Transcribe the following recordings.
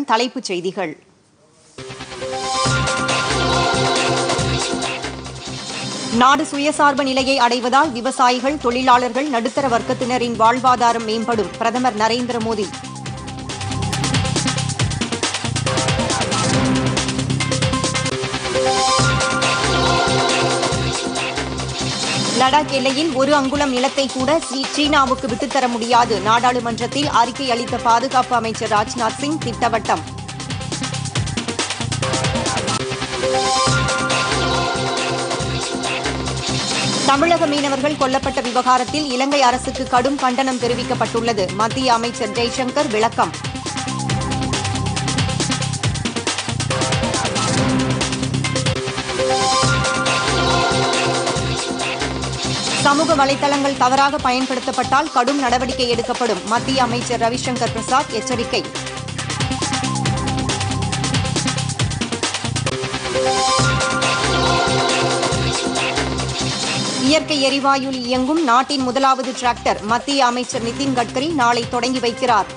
தலைப்புச் செய்திகள். நாடு சுயசார்பு நிலையை அடைவதால் விவசாயிகள், தொழிலாளர்கள், நடுத்தர வர்க்கத்தினரின் வாழ்வாதாரம் மேம்படும். பிரதமர் நரேந்திர மோடி. லடாக் எல்லையில் 1 அங்குலம் நிலத்தை கூட சீனாவுக்கு விட்டுத்தர முடியாது. நாடாளுமன்றத்தில் அறிக்கை அளித்த பாதுகாப்பு அமைச்சர் ராஜ்நாத் சிங் திட்டவட்டம். தமிழக மீனவர்கள் கொல்லப்பட்ட விவகாரத்தில் இலங்கை அரசுக்கு கடும் கண்டனம் தெரிவிக்கப்பட்டுள்ளது. மத்திய அமைச்சர் ஜெய்சங்கர் விளக்கம். சமூக வலைதளங்கள் தவறாக பயன்படுத்தப்பட்டால் கடும் நடவடிக்கை எடுக்கப்படும். மத்திய அமைச்சர் ரவிசங்கர் பிரசாத் எச்சரிக்கை. இயற்கை எரிவாயுவில் இயங்கும் நாட்டின் முதலாவது டிராக்டர் மத்திய அமைச்சர் நிதின் கட்கரி நாளை தொடங்கி வைக்கிறார்.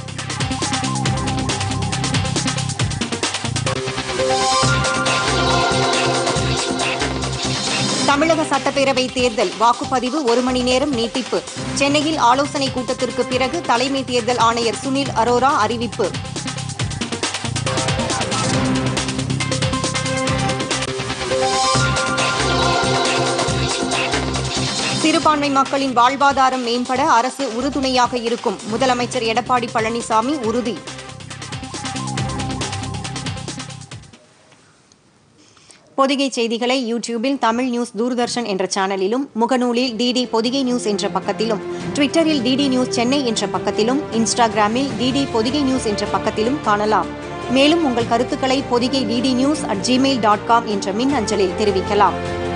தமிழக சட்டப்பேரவை தேர்தல் வாக்குப்பதிவு 1 மணி நேரம் நீட்டிப்பு. சென்னையில் ஆலோசனை கூட்டத்திற்கு பிறகு தலைமை தேர்தல் ஆணையர் சுனில் அரோரா அறிவிப்பு. சிறுபான்மை மக்களின் வாழ்வாதாரம் மேம்பட அரசு உறுதுணையாக இருக்கும். முதலமைச்சர் எடப்பாடி பழனிசாமி உறுதி. பொதிகை செய்திகளை யூடியூபில் தமிழ் நியூஸ் தூர்தர்ஷன் என்ற சேனலிலும், முகநூலில் டிடி பொதிகை நியூஸ் என்ற பக்கத்திலும், ட்விட்டரில் டிடி நியூஸ் சென்னை என்ற பக்கத்திலும், இன்ஸ்டாகிராமில் டிடி பொதிகை நியூஸ் என்ற பக்கத்திலும் காணலாம். மேலும் உங்கள் கருத்துக்களை பொதிகை DD news@gmail.com என்ற மின் அஞ்சலில் தெரிவிக்கலாம்.